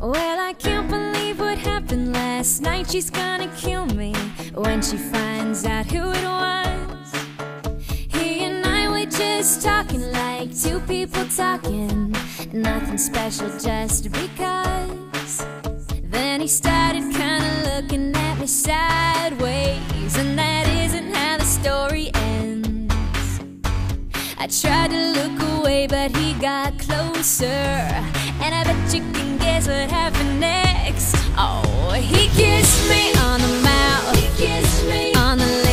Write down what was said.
Well, I can't believe what happened last night. She's gonna kill me when she finds out who it was. He and I were just talking like two people talking, nothing special, just because. Then he started kinda looking at me sideways, and that isn't how the story ends. I tried to look away, but he got closer, and I bet you can guess what happened next. Oh, he kissed me on the mouth, he kissed me on the